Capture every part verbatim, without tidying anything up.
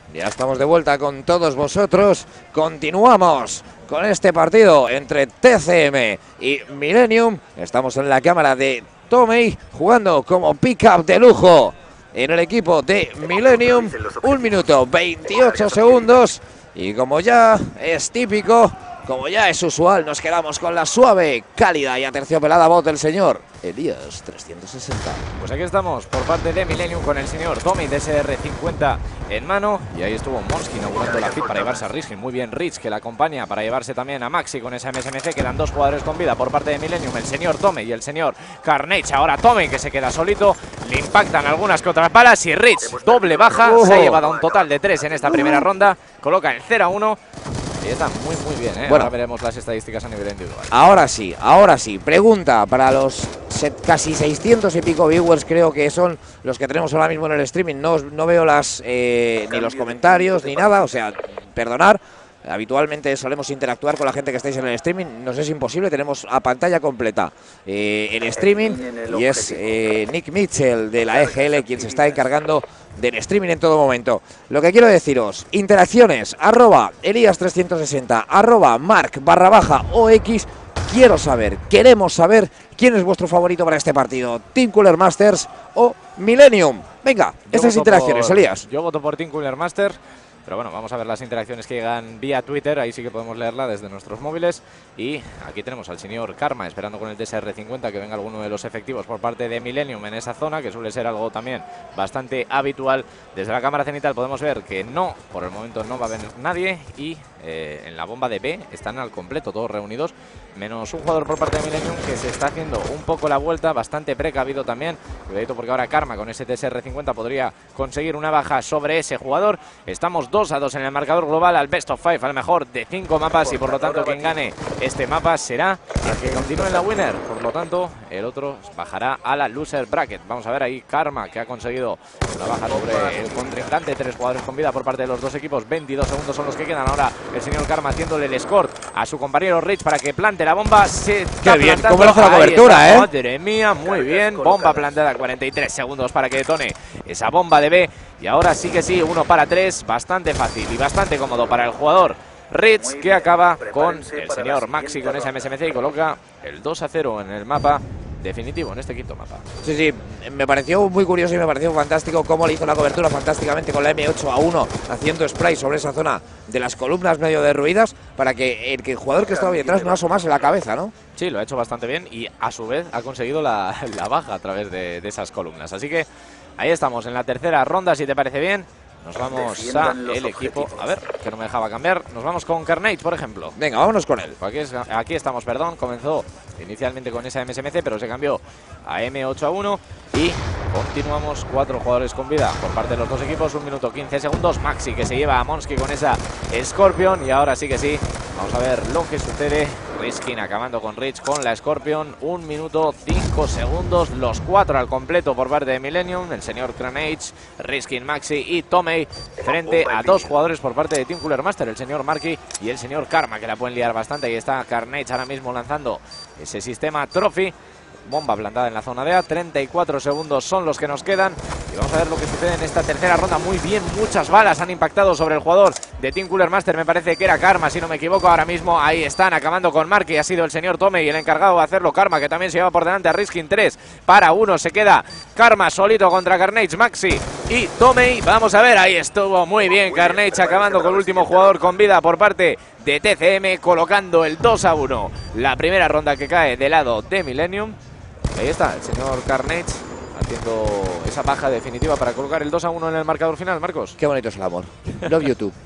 Ya estamos de vuelta con todos vosotros. Continuamos con este partido entre T C M y Millennium. Estamos en la cámara de Tomei jugando como pick-up de lujo en el equipo de Millennium. Un minuto veintiocho segundos. Y como ya es típico, como ya es usual, nos quedamos con la suave, cálida y aterciopelada voz del señor Elías trescientos sesenta. Pues aquí estamos por parte de Millennium con el señor Tomei D S R cincuenta en mano. Y ahí estuvo Monsky inaugurando la pit para llevarse a Riskin. Muy bien Rich, que la acompaña para llevarse también a Maxi con esa M S M C. Quedan dos jugadores con vida por parte de Millennium, el señor Tomei y el señor Carnage. Ahora Tomei, que se queda solito, le impactan algunas que otras balas y Rich, doble baja, uh -huh. Se ha llevado un total de tres en esta primera ronda. Coloca el cero a uno. Y está muy muy bien, ¿eh? Bueno, ahora veremos las estadísticas a nivel individual. Ahora sí, ahora sí. Pregunta para los casi seiscientos y pico viewers, creo que son los que tenemos ahora mismo en el streaming. No, no veo las eh, ni los comentarios ni nada, o sea, perdonar. Habitualmente solemos interactuar con la gente que estáis en el streaming. Nos es imposible, tenemos a pantalla completa eh, el streaming. Y es eh, Nick Mitchell de la E G L quien se está encargando del streaming en todo momento. Lo que quiero deciros, interacciones, arroba Elías trescientos sesenta, arroba Mark barra baja O X. Quiero saber, queremos saber quién es vuestro favorito para este partido, Team Cooler Masters o Millennium. Venga, yo estas interacciones, por, Elías. Yo voto por Team Cooler Masters. Pero bueno, vamos a ver las interacciones que llegan vía Twitter, ahí sí que podemos leerla desde nuestros móviles. Y aquí tenemos al señor Karma esperando con el D S R cincuenta que venga alguno de los efectivos por parte de Millennium en esa zona, que suele ser algo también bastante habitual. Desde la cámara cenital podemos ver que no, por el momento no va a venir nadie. Y eh, en la bomba de B están al completo todos reunidos, menos un jugador por parte de Millennium que se está haciendo un poco la vuelta, bastante precavido también. Cuidadito porque ahora Karma con ese D S R cincuenta podría conseguir una baja sobre ese jugador. Estamos dos a dos en el marcador global, al best of five, al mejor de cinco mapas, y por lo tanto quien gane este mapa será el que continúe en la winner. Por lo tanto el otro bajará a la loser bracket. Vamos a ver ahí Karma, que ha conseguido una baja sobre el contrincante. Tres jugadores con vida por parte de los dos equipos, veintidós segundos son los que quedan. Ahora el señor Karma haciéndole el escort a su compañero Rich para que plante la bomba. Se Qué bien, cómo hace la cobertura, eh. Madre mía, muy bien. Bomba plantada, cuarenta y tres segundos para que detone esa bomba de B. Y ahora sí que sí, uno para tres, bastante fácil y bastante cómodo para el jugador Rich, que acaba con el señor Maxi con esa M S M C y coloca el dos a cero en el mapa definitivo, en este quinto mapa. Sí, sí, me pareció muy curioso y me pareció fantástico cómo le hizo la cobertura fantásticamente con la M ocho a uno, haciendo spray sobre esa zona de las columnas medio derruidas para que el, que el jugador que estaba ahí detrás no asomase la cabeza, ¿no? Sí, lo ha hecho bastante bien y a su vez ha conseguido la, la baja a través de, de esas columnas. Así que ahí estamos en la tercera ronda, si te parece bien. Nos vamos a el equipo, a ver, que no me dejaba cambiar. Nos vamos con Carnage, por ejemplo. Venga, vámonos con él. Aquí, es, aquí estamos, perdón. Comenzó inicialmente con esa M S M C, pero se cambió a M ocho a uno. Y continuamos, cuatro jugadores con vida por parte de los dos equipos. Un minuto quince segundos. Maxi, que se lleva a Monsky con esa Scorpion. Y ahora sí que sí, vamos a ver lo que sucede. Riskin acabando con Rich con la Scorpion. Un minuto cinco segundos. Los cuatro al completo por parte de Millennium. El señor Carnage, Riskin, Maxi y Tomei. Frente a dos jugadores por parte de Team Cooler Master. El señor Marky y el señor Karma, que la pueden liar bastante. Ahí está Carnage ahora mismo lanzando ese sistema Trophy. Bomba plantada en la zona de A. treinta y cuatro segundos son los que nos quedan. Y vamos a ver lo que sucede en esta tercera ronda. Muy bien, muchas balas han impactado sobre el jugador de Team Cooler Master. Me parece que era Karma, si no me equivoco. Ahora mismo ahí están acabando con Mark, y ha sido el señor Tomei el encargado de hacerlo. Karma, que también se lleva por delante a Riskin. Tres para uno. Se queda Karma solito contra Carnage, Maxi y Tomei. Vamos a ver, ahí estuvo muy bien Carnage acabando con el último jugador con vida por parte de T C M, colocando el dos a uno. La primera ronda que cae del lado de Millennium. Ahí está el señor Carnage haciendo esa baja definitiva para colocar el dos a uno en el marcador final, Marcos. Qué bonito es el amor. Love you too.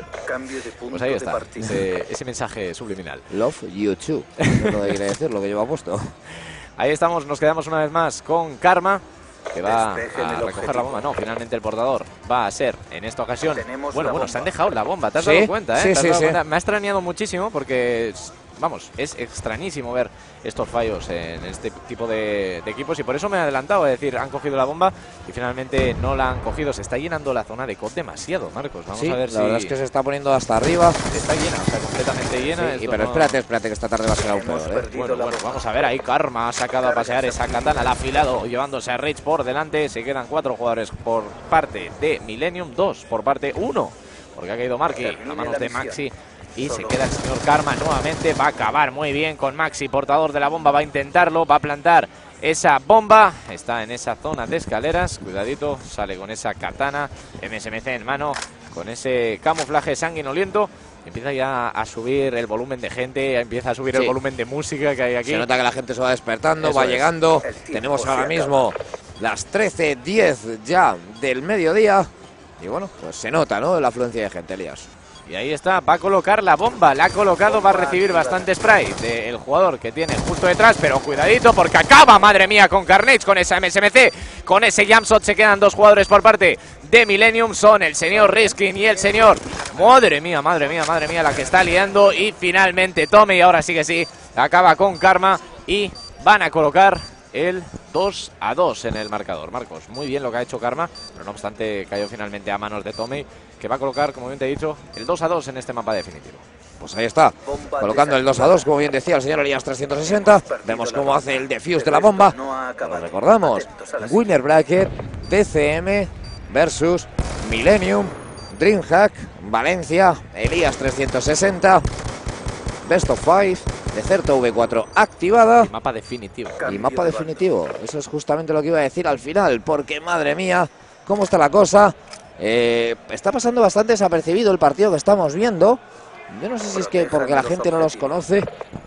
Pues ahí está, ese, ese mensaje subliminal. Love you too. No quiere decir lo que lleva puesto. Ahí estamos, nos quedamos una vez más con Karma, que va a recoger la bomba. No, finalmente el portador va a ser en esta ocasión. Bueno, bueno, se han dejado la bomba, ¿te has ¿Sí? dado cuenta? ¿eh? Sí, ¿Te has sí, dado sí. cuenta? Me ha extrañado muchísimo porque vamos, es extrañísimo ver estos fallos en este tipo de, de equipos y por eso me he adelantado, es decir, han cogido la bomba y finalmente no la han cogido. Se está llenando la zona de C O D demasiado, Marcos. Vamos sí, a ver la si... verdad es que se está poniendo hasta arriba. Está llena, o sea, completamente llena. Sí, Esto pero no... espérate, espérate, que esta tarde va a ser aún peor, ¿eh? Bueno, bueno, vamos a ver, ahí Karma ha sacado a pasear esa katana, la ha afilado, llevándose a Rage por delante. Se quedan cuatro jugadores por parte de Millennium, dos por parte, uno, porque ha caído Marky a manos de Maxi. Y se queda el señor Karma nuevamente. Va a acabar muy bien con Maxi, portador de la bomba. Va a intentarlo, va a plantar esa bomba. Está en esa zona de escaleras. Cuidadito, sale con esa katana. M S M C en mano, con ese camuflaje sanguinoliento. Empieza ya a subir el volumen de gente. Empieza a subir sí. el volumen de música que hay aquí. Se nota que la gente se va despertando, Eso va es. llegando. Tenemos ahora mismo las trece diez ya del mediodía. Y bueno, pues se nota, ¿no?, la afluencia de gente, Elías. Y ahí está, va a colocar la bomba, la ha colocado, va a recibir bastante spray del jugador que tiene justo detrás, pero cuidadito porque acaba, madre mía, con Carnage, con esa M S M C, con ese jumpshot. Se quedan dos jugadores por parte de Millennium, son el señor Riskin y el señor, madre mía, madre mía, madre mía, la que está liando. Y finalmente Tommy, ahora sí que sí, acaba con Karma y van a colocar el dos a dos en el marcador. Marcos, muy bien lo que ha hecho Karma, pero no obstante cayó finalmente a manos de Tommy, que va a colocar, como bien te he dicho, el dos a dos en este mapa definitivo. Pues ahí está, colocando el dos a dos, como bien decía el señor Elías trescientos sesenta. Vemos cómo hace el defuse de la bomba. Lo recordamos, winner bracket T C M versus Millennium, Dreamhack, Valencia, Elías trescientos sesenta, Best of five, Decerto V cuatro activada. Y mapa definitivo. Y mapa definitivo, eso es justamente lo que iba a decir al final, porque madre mía, cómo está la cosa. Eh, está pasando bastante desapercibido el partido que estamos viendo. Yo no sé si es que porque la gente no los conoce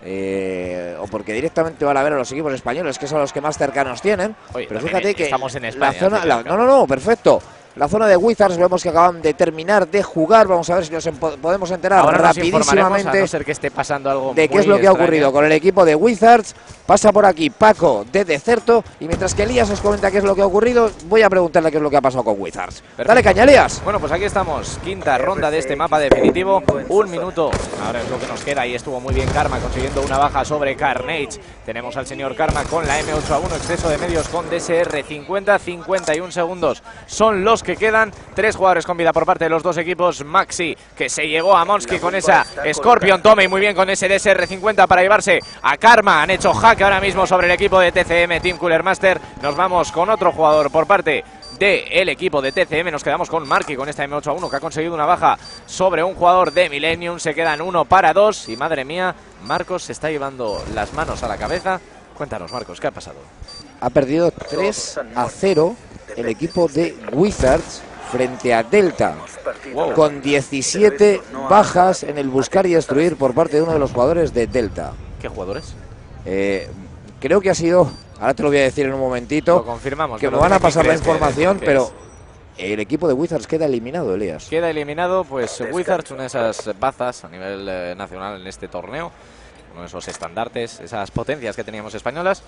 eh, o porque directamente van a ver a los equipos españoles, que son los que más cercanos tienen. Oye, pero fíjate que estamos en España, la zona, la, no, no, no, perfecto. La zona de Wizards vemos que acaban de terminar de jugar. Vamos a ver si nos podemos enterar ahora rapidísimamente a no ser que esté pasando algo de qué es lo que extraño. ha ocurrido con el equipo de Wizards. Pasa por aquí Paco de Decerto y mientras que Elías os comenta qué es lo que ha ocurrido, voy a preguntarle qué es lo que ha pasado con Wizards. Perfecto. Dale caña, Elías. Bueno, pues aquí estamos, quinta ronda de este mapa definitivo, un minuto, ahora es lo que nos queda y estuvo muy bien Karma consiguiendo una baja sobre Carnage. Tenemos al señor Karma con la M ocho a uno, exceso de medios con D S R cincuenta, cincuenta y un segundos son los que quedan. Tres jugadores con vida por parte de los dos equipos. Maxi, que se llevó a Monsky con esa Scorpion. Tommy muy bien con ese D S R cincuenta para llevarse a Karma. Han hecho hack ahora mismo sobre el equipo de T C M Team Cooler Master. Nos vamos con otro jugador por parte del equipo de T C M. Nos quedamos con Marky con esta M ocho a uno que ha conseguido una baja sobre un jugador de Millennium. Se quedan uno para dos y madre mía, Marcos se está llevando las manos a la cabeza. Cuéntanos, Marcos, ¿qué ha pasado? Ha perdido tres a cero el equipo de Wizards frente a Delta, wow, con diecisiete bajas en el buscar y destruir por parte de uno de los jugadores de Delta. ¿Qué jugadores? Eh, creo que ha sido, ahora te lo voy a decir en un momentito, lo confirmamos, que me van a pasar la información, pero el equipo de Wizards queda eliminado, Elías. Queda eliminado, pues Wizards, una de esas bazas a nivel eh, nacional en este torneo, uno de esos estandartes, esas potencias que teníamos españolas.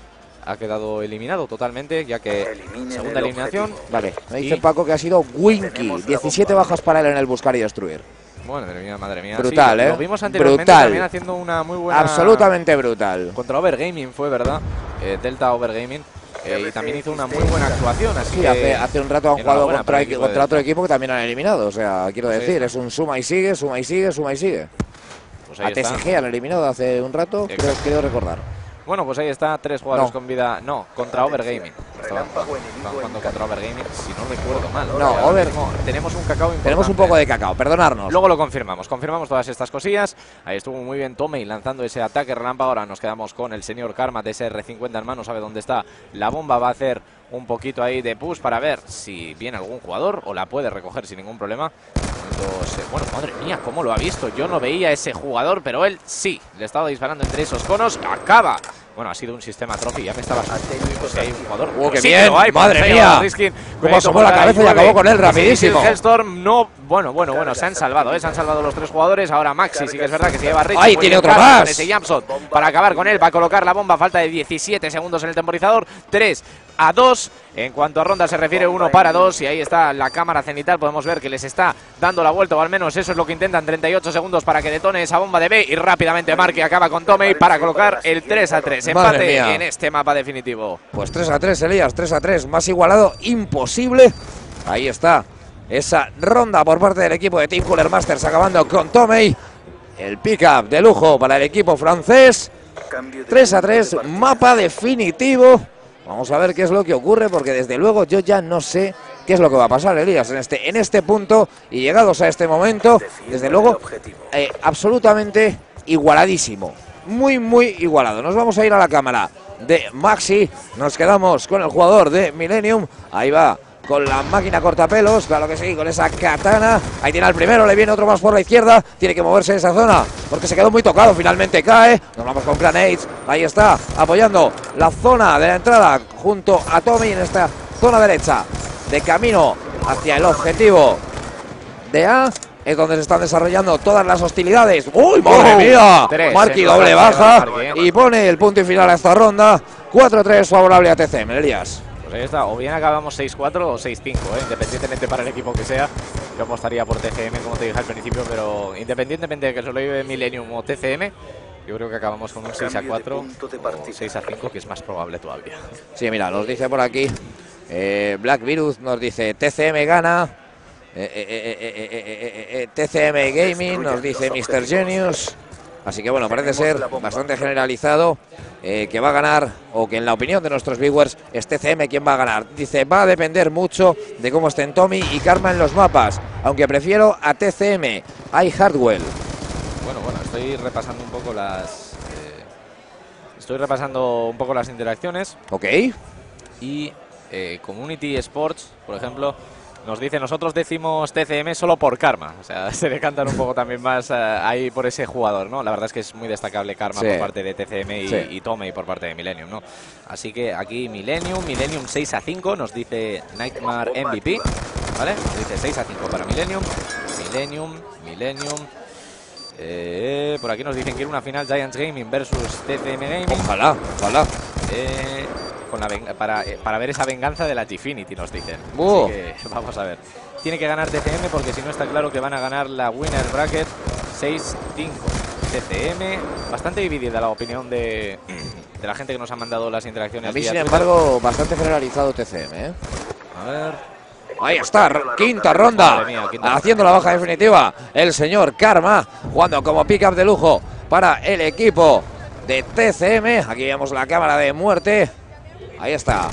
Ha quedado eliminado totalmente, ya que segunda eliminación. Vale, me dice Paco que ha sido Winky, diecisiete bajas para él en el buscar y destruir. Madre mía, madre mía. Brutal, sí, ¿eh? Lo vimos anteriormente brutal. También haciendo una muy buena... Absolutamente brutal. Contra Overgaming fue, ¿verdad? Eh, Delta Overgaming. Eh, y también hizo una muy buena actuación. Así sí, que hace, hace un rato han jugado contra, contra otro equipo que también han eliminado. O sea, quiero decir, sí, es un suma y sigue, suma y sigue, suma y sigue. Pues a T S G han eliminado hace un rato, creo, creo recordar. Bueno, pues ahí está, tres jugadores no. con vida. No, contra Overgaming. Estaban jugando contra Overgaming, si no recuerdo mal. No, o sea, Over... mismo, tenemos un cacao importante. Tenemos un poco de cacao, perdonarnos. Luego lo confirmamos, confirmamos todas estas cosillas. Ahí estuvo muy bien Tomei lanzando ese ataque relámpago. Ahora nos quedamos con el señor Karma, D S R cincuenta en mano, sabe dónde está la bomba. Va a hacer un poquito ahí de push para ver si viene algún jugador o la puede recoger sin ningún problema. Entonces, bueno, madre mía, cómo lo ha visto. Yo no veía a ese jugador, pero él sí. Le estaba disparando entre esos conos. Acaba. Bueno, ha sido un sistema trophy. Ya me estaba asustando si hay un jugador. ¡Oh, qué sí, bien! Hay, ¡Madre feo, mía! Riskin, Cómo asomó la cabeza y acabó con él rapidísimo. Sí, Hellstorm no Bueno, bueno, bueno, se han salvado, ¿eh? Se han salvado los tres jugadores. Ahora Maxi, sí que es verdad que se lleva a Rich. ¡Ay, tiene otro más! Con ese jumpshot para acabar con él, va a colocar la bomba. Falta de diecisiete segundos en el temporizador. tres a dos. En cuanto a ronda se refiere, uno para dos. Y ahí está la cámara cenital. Podemos ver que les está dando la vuelta, o al menos eso es lo que intentan. treinta y ocho segundos para que detone esa bomba de B. Y rápidamente Marky acaba con Tomei para colocar el tres a tres. Empate en este mapa definitivo. Pues tres a tres, Elías, tres a tres. Más igualado, imposible. Ahí está esa ronda por parte del equipo de Team Cooler Masters, acabando con Tomei. El pick-up de lujo para el equipo francés. tres a tres, mapa definitivo. Vamos a ver qué es lo que ocurre, porque desde luego yo ya no sé qué es lo que va a pasar, Elías, en este, en este punto. Y llegados a este momento, desde luego, eh, absolutamente igualadísimo. Muy, muy igualado. Nos vamos a ir a la cámara de Maxi. Nos quedamos con el jugador de Millennium. Ahí va, con la máquina cortapelos, claro que sí, con esa katana. Ahí tiene al primero, le viene otro más por la izquierda. Tiene que moverse en esa zona, porque se quedó muy tocado, finalmente cae. Nos vamos con Grenades, ahí está, apoyando la zona de la entrada junto a Tommy en esta zona derecha. De camino hacia el objetivo de A, es donde se están desarrollando todas las hostilidades. ¡Uy, madre oh, mía! Marky doble baja y pone el punto y final a esta ronda. cuatro a tres favorable a T C M, Elías. Pues ahí está, o bien acabamos seis cuatro o seis cinco, ¿eh? Independientemente para el equipo que sea. Yo apostaría por T C M, como te dije al principio, pero independientemente de que se lo lleve Millennium o T C M, yo creo que acabamos con un seis a cuatro o seis a cinco, que es más probable todavía. Sí, mira, nos dice por aquí eh, Black Virus, nos dice T C M gana. Eh, eh, eh, eh, eh, eh, eh, T C M Gaming, nos dice mister Genius. Así que bueno, parece ser bastante generalizado eh, que va a ganar, o que en la opinión de nuestros viewers es T C M quien va a ganar. Dice, va a depender mucho de cómo estén Tommy y Karma en los mapas, aunque prefiero a T C M. Hay Hardwell. Bueno, bueno, estoy repasando un poco las... Eh, estoy repasando un poco las interacciones. Ok. Y eh, Community Sports, por ejemplo, nos dice, nosotros decimos T C M solo por Karma. O sea, se decantan un poco también más uh, ahí por ese jugador, ¿no? La verdad es que es muy destacable Karma sí. por parte de T C M y, sí. y Tomei por parte de Millennium, ¿no? Así que aquí Millennium, Millennium seis a cinco, nos dice Nightmare M V P, ¿vale? Nos dice seis a cinco para Millennium, Millennium, Millennium. Eh, por aquí nos dicen que era una final Giants Gaming versus T C M Gaming. Ojalá, ojalá. Eh... Con la para, eh, para ver esa venganza de la Gfinity, nos dicen. Uh. Así que vamos a ver. Tiene que ganar T C M, porque si no está claro que van a ganar la Winner Bracket seis cinco. T C M, bastante dividida la opinión de, de la gente que nos ha mandado las interacciones. A mí, sin embargo, bastante generalizado T C M, ¿eh? A ver. Ahí está, quinta ronda, mía, quinta haciendo ronda. La baja definitiva el señor Karma, jugando como pick-up de lujo para el equipo de T C M. Aquí vemos la cámara de muerte. Ahí está.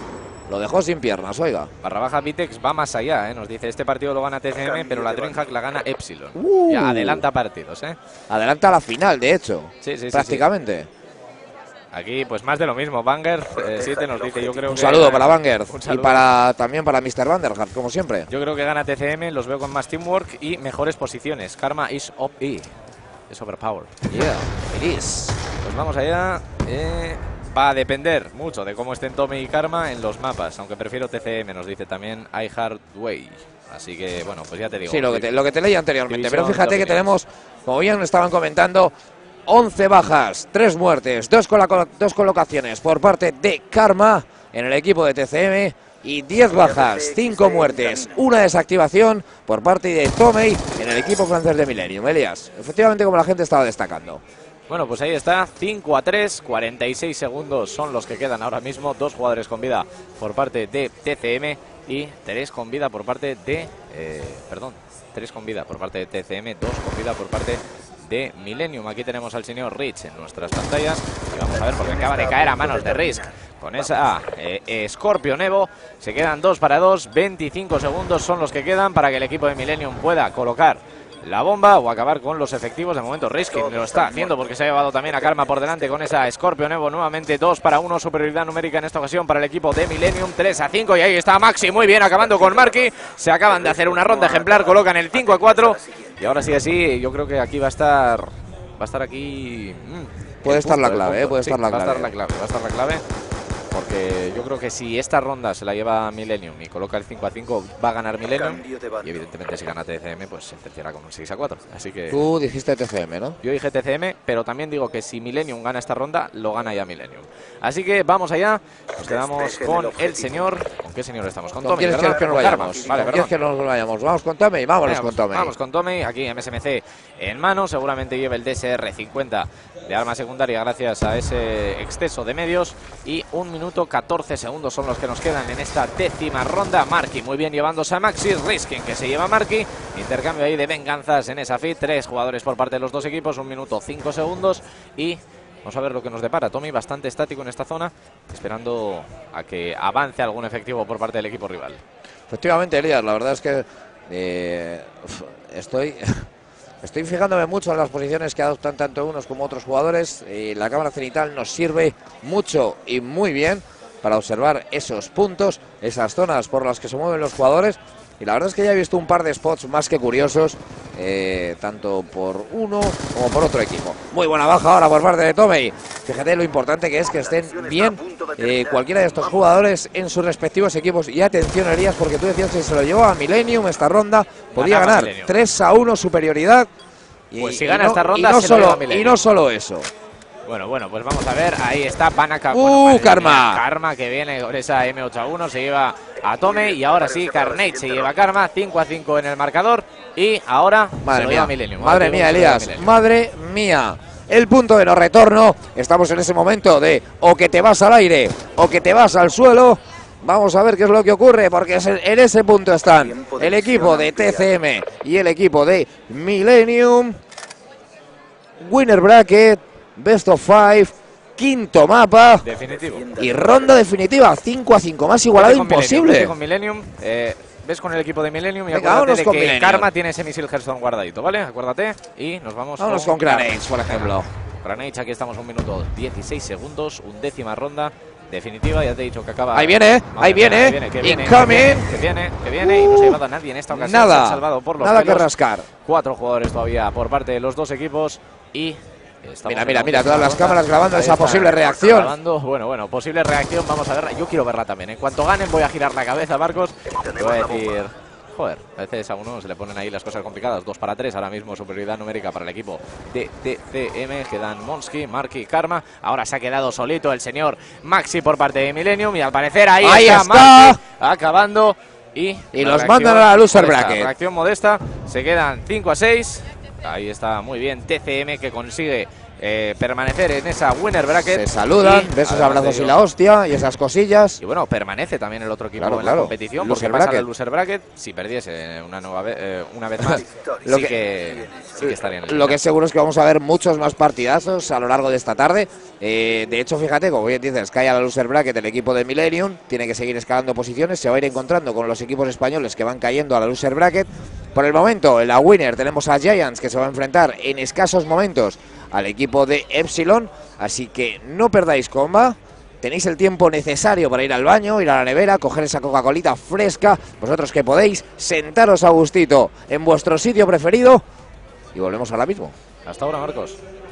Lo dejó sin piernas, oiga. Barra baja Vitex va más allá, ¿eh? Nos dice, este partido lo gana T C M, pero la Dreamhack la gana Epsilon. Uh. Ya adelanta partidos, ¿eh? Adelanta la final, de hecho. Sí, sí, prácticamente. Sí, sí. Aquí, pues más de lo mismo. Banger siete eh, nos dice, yo creo un que... Saludo para Banger. Un saludo. Y para, también para mister Vanderhart, como siempre. Yo creo que gana T C M, los veo con más teamwork y mejores posiciones. Karma is O P. Es overpower. Yeah, it is. Pues vamos allá. Eh... Va a depender mucho de cómo estén Tommy y Karma en los mapas, aunque prefiero T C M, nos dice también I Hard Way. Así que, bueno, pues ya te digo. Sí, lo que te, lo que te leí anteriormente, pero fíjate que tenemos, como bien estaban comentando, once bajas, tres muertes, dos, colo dos colocaciones por parte de Karma en el equipo de T C M y diez bajas, cinco muertes, una desactivación por parte de Tomei en el equipo francés de Millennium. Elías, efectivamente como la gente estaba destacando. Bueno, pues ahí está, cinco a tres, cuarenta y seis segundos son los que quedan ahora mismo. Dos jugadores con vida por parte de T C M y tres con vida por parte de... Eh, perdón, tres con vida por parte de T C M, dos con vida por parte de Millennium. Aquí tenemos al señor Rich en nuestras pantallas y vamos a ver, porque acaba de caer a manos de Risk con esa eh, Scorpion Evo. Se quedan dos para dos, veinticinco segundos son los que quedan para que el equipo de Millennium pueda colocar la bomba o acabar con los efectivos. De momento Riskin lo está haciendo porque se ha llevado también a Karma por delante con esa Scorpion Evo. Nuevamente dos para uno, superioridad numérica en esta ocasión para el equipo de Millennium, tres a cinco. Y ahí está Maxi, muy bien, acabando con Marky. Se acaban de hacer una ronda ejemplar, colocan el cinco a cuatro. Y ahora sí, así, yo creo que aquí va a estar... Va a estar aquí... Mmm, puede estar la clave, eh, puede sí, estar la va clave. Va a estar la clave, va a estar la clave. porque yo creo que si esta ronda se la lleva Millennium y coloca el cinco a cinco, va a ganar Millennium. Y evidentemente si gana T C M, pues se terciará con un seis a cuatro. Así que tú dijiste T C M, ¿no? Yo dije T C M, pero también digo que si Millennium gana esta ronda, lo gana ya Millennium. Así que vamos allá, nos quedamos con el señor. ¿Con qué señor estamos? Con Tommy, ¿Quién quieres que nos vayamos? Vale, ¿Quién que nos vayamos? Vamos con Tommy, vámonos con Tommy. Vamos con Tommy, aquí M S M C en mano, seguramente lleva el D S R cincuenta de arma secundaria gracias a ese exceso de medios. Y un minuto catorce segundos son los que nos quedan en esta décima ronda. Marky muy bien llevándose a Maxi, Risking que se lleva a Marky. Intercambio ahí de venganzas en esa fit, tres jugadores por parte de los dos equipos, un minuto cinco segundos. Y vamos a ver lo que nos depara. Tommy bastante estático en esta zona, esperando a que avance algún efectivo por parte del equipo rival. Efectivamente, Elías, la verdad es que eh, estoy... Estoy fijándome mucho en las posiciones que adoptan tanto unos como otros jugadores, y la cámara cenital nos sirve mucho y muy bien para observar esos puntos, esas zonas por las que se mueven los jugadores, y la verdad es que ya he visto un par de spots más que curiosos, eh, tanto por uno como por otro equipo. Muy buena baja ahora por parte de Tommy. Fíjate lo importante que es que estén bien eh, cualquiera de estos jugadores en sus respectivos equipos. Y atención, Elías, porque tú decías que se lo llevó a Millennium esta ronda, podía Ganaba ganar Millennium. tres a uno superioridad. Y, Pues si y gana no, esta ronda y no, se lo lleva solo, Millennium. y no solo eso. Bueno, bueno, pues vamos a ver, ahí está Banaka. ¡Uh, bueno, madre Karma! mía, Karma que viene con esa M ocho a uno, se lleva a Tome y ahora sí, Carnage se lleva a Karma, cinco a cinco en el marcador y ahora Madre se lo mía, lleva Millennium. madre mía, Elías, Millennium. madre mía. El punto de no retorno, estamos en ese momento de o que te vas al aire o que te vas al suelo. Vamos a ver qué es lo que ocurre, porque en ese punto están el equipo de T C M y el equipo de Millennium. Winner bracket, best of five, quinto mapa. Definitivo. Y ronda definitiva, cinco a cinco, más igualado Vete con imposible. Millennium, vete con Millennium, eh, ves con el equipo de Millennium y Venga, acuérdate vámonos de con que Millennium. Karma tiene ese misil Hearthstone guardadito, ¿vale? Acuérdate y nos vamos Vámonos con Granage, por ejemplo. Granage, aquí estamos un minuto dieciséis segundos, undécima ronda definitiva, ya te he dicho que acaba. Ahí viene, Madre ahí mía, viene, que viene, incoming. que viene, que viene y no se ha llevado a nadie en esta ocasión. Nada, se han salvado por los nada que pelos. rascar. Cuatro jugadores todavía por parte de los dos equipos y estamos Mira, en mira, la mira, última todas las ronda. cámaras grabando Ahí esa está, posible reacción. grabando. Bueno, bueno, posible reacción, vamos a verla. Yo quiero verla también. En cuanto ganen voy a girar la cabeza, Marcos. Te voy a decir, joder, a veces a uno se le ponen ahí las cosas complicadas. Dos para tres, ahora mismo superioridad numérica para el equipo de T C M. Quedan Monsky, Marky, Karma. Ahora se ha quedado solito el señor Maxi por parte de Millennium y al parecer ahí, Ahí está, está. Marky acabando. Y, Y la los reacción mandan a la loser modesta, bracket. Reacción modesta, se quedan cinco a seis. Ahí está muy bien T C M que consigue eh, permanecer en esa winner bracket. Se saludan, Y, besos, además abrazos de y ello, la hostia y esas cosillas. y bueno, permanece también el otro equipo Claro, en claro. la competición Loser porque pasa bracket. al loser bracket. Si perdiese una nueva vez, eh, una vez más, Lo sí, que- que, sí que estaría en el Lo que seguro es que vamos a ver muchos más partidazos a lo largo de esta tarde. Eh, de hecho, fíjate, como bien dices, cae a la loser bracket el equipo de Millennium, tiene que seguir escalando posiciones, se va a ir encontrando con los equipos españoles que van cayendo a la loser bracket. Por el momento, en la winner tenemos a Giants, que se va a enfrentar en escasos momentos al equipo de Epsilon, así que no perdáis comba. Tenéis el tiempo necesario para ir al baño, ir a la nevera, coger esa Coca-Colita fresca, vosotros que podéis, sentaros a gustito en vuestro sitio preferido y volvemos ahora mismo. Hasta ahora, Marcos.